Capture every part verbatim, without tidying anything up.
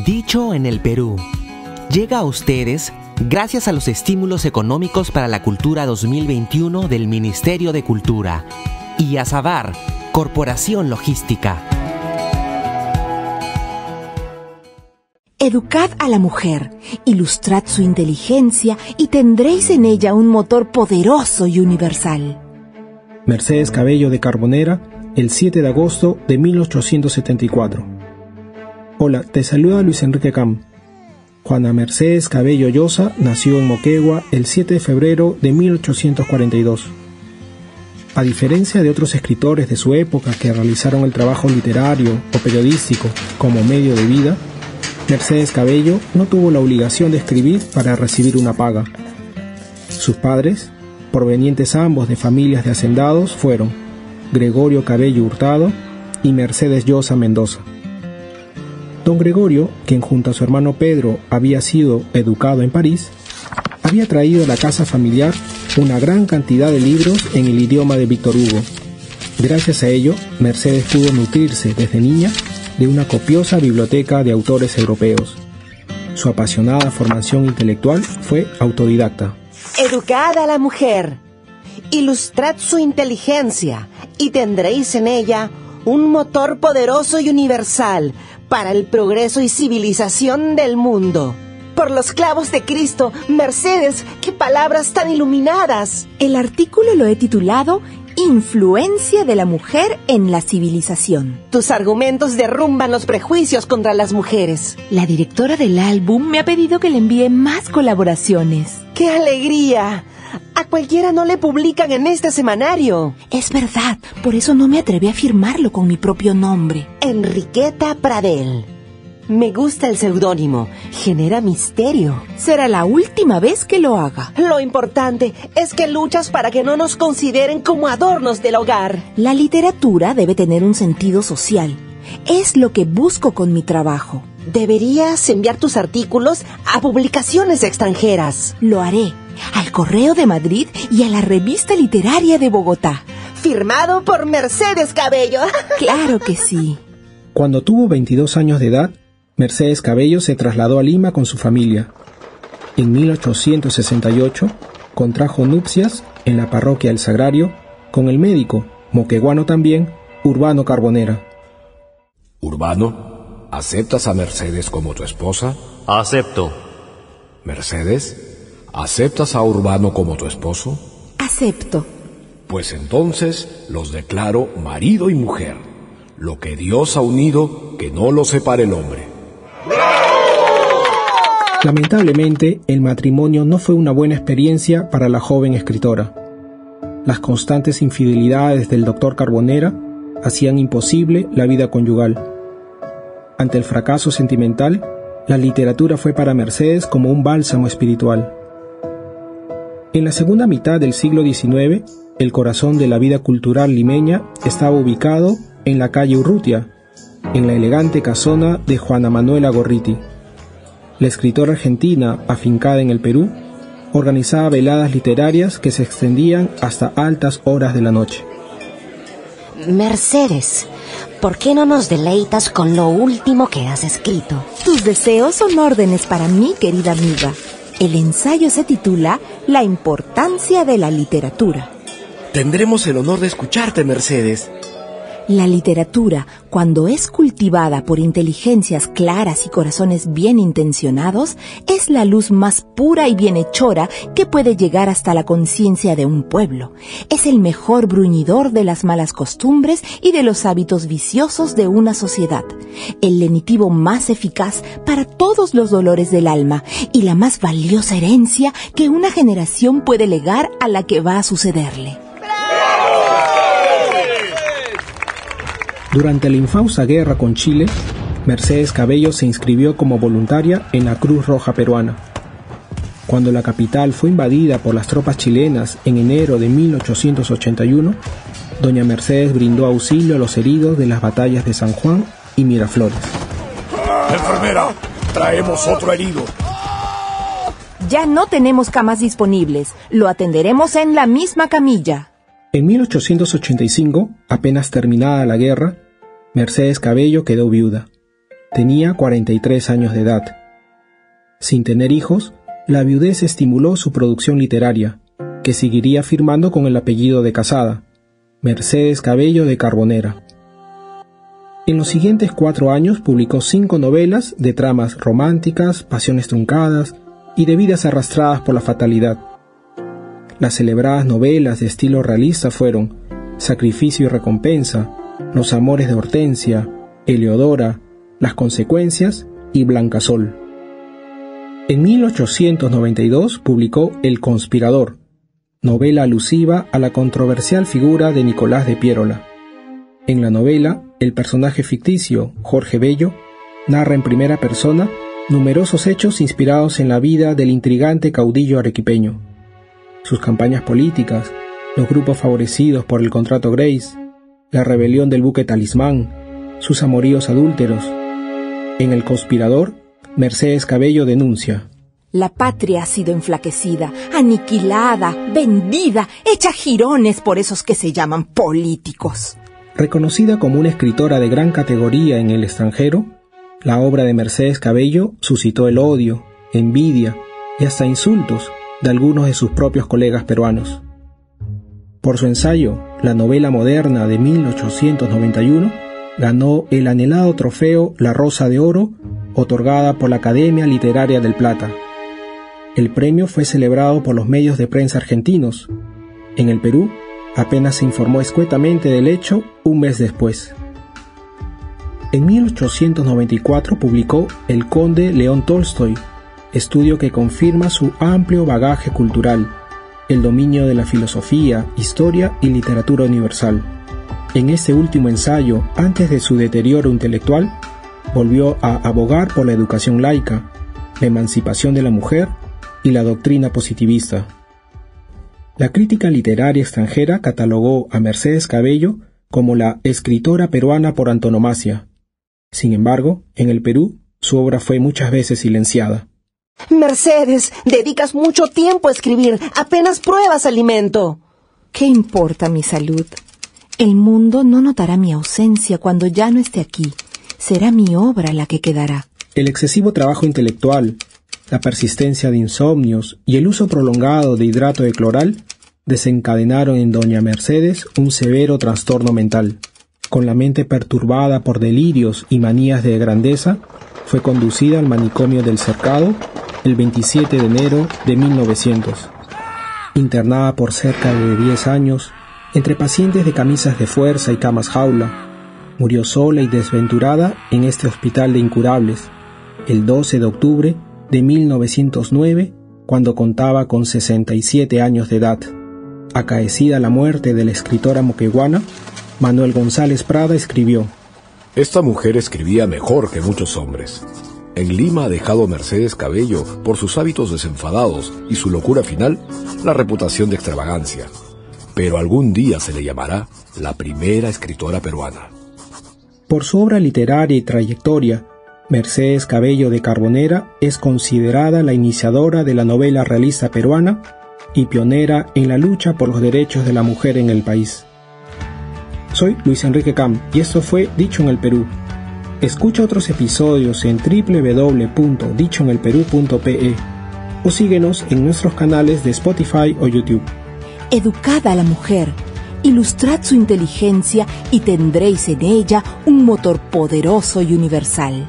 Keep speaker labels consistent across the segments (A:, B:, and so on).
A: Dicho en el Perú. Llega a ustedes gracias a los estímulos económicos para la cultura dos mil veintiuno del Ministerio de Cultura y a Sabar, Corporación Logística.
B: Educad a la mujer, ilustrad su inteligencia y tendréis en ella un motor poderoso y universal.
C: Mercedes Cabello de Carbonera, el siete de agosto de mil ochocientos setenta y cuatro. Hola, te saluda Luis Enrique Cam. Juana Mercedes Cabello Llosa nació en Moquegua el siete de febrero de mil ochocientos cuarenta y dos. A diferencia de otros escritores de su época que realizaron el trabajo literario o periodístico como medio de vida, Mercedes Cabello no tuvo la obligación de escribir para recibir una paga. Sus padres, provenientes ambos de familias de hacendados, fueron Gregorio Cabello Hurtado y Mercedes Llosa Mendoza. Don Gregorio, quien junto a su hermano Pedro había sido educado en París, había traído a la casa familiar una gran cantidad de libros en el idioma de Víctor Hugo. Gracias a ello, Mercedes pudo nutrirse desde niña de una copiosa biblioteca de autores europeos. Su apasionada formación intelectual fue autodidacta.
D: Educad a la mujer, ilustrad su inteligencia y tendréis en ella un motor poderoso y universal para el progreso y civilización del mundo. Por los clavos de Cristo, Mercedes, qué palabras tan iluminadas.
B: El artículo lo he titulado Influencia de la mujer en la civilización.
D: Tus argumentos derrumban los prejuicios contra las mujeres.
B: La directora del álbum me ha pedido que le envíe más colaboraciones.
D: ¡Qué alegría! A cualquiera no le publican en este semanario.
B: Es verdad, por eso no me atreví a firmarlo con mi propio nombre.
D: Enriqueta Pradel. Me gusta el seudónimo, genera misterio.
B: Será la última vez que lo haga.
D: Lo importante es que luchas para que no nos consideren como adornos del hogar.
B: La literatura debe tener un sentido social. Es lo que busco con mi trabajo.
D: Deberías enviar tus artículos a publicaciones extranjeras.
B: Lo haré, al Correo de Madrid y a la Revista Literaria de Bogotá.
D: Firmado por Mercedes Cabello.
B: Claro que sí.
C: Cuando tuvo veintidós años de edad, Mercedes Cabello se trasladó a Lima con su familia. En mil ochocientos sesenta y ocho, contrajo nupcias en la parroquia El Sagrario con el médico, moqueguano también, Urbano Carbonera.
E: Urbano, ¿aceptas a Mercedes como tu esposa?
F: Acepto.
E: Mercedes, ¿aceptas a Urbano como tu esposo?
B: Acepto.
E: Pues entonces los declaro marido y mujer. Lo que Dios ha unido, que no lo separe el hombre.
C: Lamentablemente, el matrimonio no fue una buena experiencia para la joven escritora. Las constantes infidelidades del doctor Carbonera hacían imposible la vida conyugal. Ante el fracaso sentimental, la literatura fue para Mercedes como un bálsamo espiritual. En la segunda mitad del siglo diecinueve, el corazón de la vida cultural limeña estaba ubicado en la calle Urrutia, en la elegante casona de Juana Manuela Gorriti. La escritora argentina, afincada en el Perú, organizaba veladas literarias que se extendían hasta altas horas de la noche.
G: Mercedes, ¿por qué no nos deleitas con lo último que has escrito?
B: Tus deseos son órdenes para mí, querida amiga. El ensayo se titula La importancia de la literatura.
F: Tendremos el honor de escucharte, Mercedes.
B: La literatura, cuando es cultivada por inteligencias claras y corazones bien intencionados, es la luz más pura y bienhechora que puede llegar hasta la conciencia de un pueblo. Es el mejor bruñidor de las malas costumbres y de los hábitos viciosos de una sociedad. El lenitivo más eficaz para todos los dolores del alma y la más valiosa herencia que una generación puede legar a la que va a sucederle.
C: Durante la infausta guerra con Chile, Mercedes Cabello se inscribió como voluntaria en la Cruz Roja Peruana. Cuando la capital fue invadida por las tropas chilenas en enero de mil ochocientos ochenta y uno, doña Mercedes brindó auxilio a los heridos de las batallas de San Juan y Miraflores.
E: ¡Enfermera! ¡Traemos otro herido!
B: Ya no tenemos camas disponibles. Lo atenderemos en la misma camilla.
C: En mil ochocientos ochenta y cinco, apenas terminada la guerra, Mercedes Cabello quedó viuda. Tenía cuarenta y tres años de edad. Sin tener hijos, la viudez estimuló su producción literaria, que seguiría firmando con el apellido de casada, Mercedes Cabello de Carbonera. En los siguientes cuatro años publicó cinco novelas de tramas románticas, pasiones truncadas y de vidas arrastradas por la fatalidad. Las celebradas novelas de estilo realista fueron Sacrificio y Recompensa, Los amores de Hortensia, Eleodora, Las consecuencias y Blancasol. En mil ochocientos noventa y dos publicó El conspirador, novela alusiva a la controversial figura de Nicolás de Piérola. En la novela, el personaje ficticio, Jorge Bello, narra en primera persona numerosos hechos inspirados en la vida del intrigante caudillo arequipeño. Sus campañas políticas, los grupos favorecidos por el contrato Grace, la rebelión del buque Talismán, sus amoríos adúlteros. En El conspirador, Mercedes Cabello denuncia:
B: la patria ha sido enflaquecida, aniquilada, vendida, hecha jirones por esos que se llaman políticos.
C: Reconocida como una escritora de gran categoría en el extranjero, la obra de Mercedes Cabello suscitó el odio, envidia y hasta insultos de algunos de sus propios colegas peruanos. Por su ensayo, La novela moderna de mil ochocientos noventa y uno, ganó el anhelado trofeo La Rosa de Oro, otorgada por la Academia Literaria del Plata. El premio fue celebrado por los medios de prensa argentinos. En el Perú, apenas se informó escuetamente del hecho un mes después. En mil ochocientos noventa y cuatro publicó El conde León Tolstoy, estudio que confirma su amplio bagaje cultural, el dominio de la filosofía, historia y literatura universal. En este último ensayo, antes de su deterioro intelectual, volvió a abogar por la educación laica, la emancipación de la mujer y la doctrina positivista. La crítica literaria extranjera catalogó a Mercedes Cabello como la escritora peruana por antonomasia. Sin embargo, en el Perú, su obra fue muchas veces silenciada.
D: Mercedes, dedicas mucho tiempo a escribir, apenas pruebas alimento.
B: ¿Qué importa mi salud? El mundo no notará mi ausencia cuando ya no esté aquí. Será mi obra la que quedará.
C: El excesivo trabajo intelectual, la persistencia de insomnios y el uso prolongado de hidrato de cloral desencadenaron en doña Mercedes un severo trastorno mental. Con la mente perturbada por delirios y manías de grandeza, fue conducida al manicomio del Cercado el veintisiete de enero de mil novecientos. Internada por cerca de diez años, entre pacientes de camisas de fuerza y camas jaula, murió sola y desventurada en este hospital de incurables, el doce de octubre de mil novecientos nueve, cuando contaba con sesenta y siete años de edad. Acaecida la muerte de la escritora moqueguana, Manuel González Prada escribió:
E: esta mujer escribía mejor que muchos hombres. En Lima ha dejado Mercedes Cabello, por sus hábitos desenfadados y su locura final, la reputación de extravagancia. Pero algún día se le llamará la primera escritora peruana.
C: Por su obra literaria y trayectoria, Mercedes Cabello de Carbonera es considerada la iniciadora de la novela realista peruana y pionera en la lucha por los derechos de la mujer en el país. Soy Luis Enrique Cam y esto fue Dicho en el Perú. Escucha otros episodios en doble u doble u doble u punto dicho en el perú punto pe e o síguenos en nuestros canales de Spotify o YouTube.
B: Educad a la mujer, ilustrad su inteligencia y tendréis en ella un motor poderoso y universal.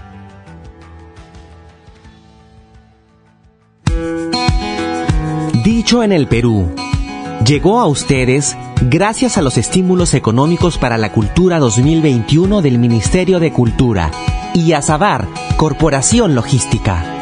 A: Dicho en el Perú. Llegó a ustedes gracias a los estímulos económicos para la cultura dos mil veintiuno del Ministerio de Cultura y a Sabar, Corporación Logística.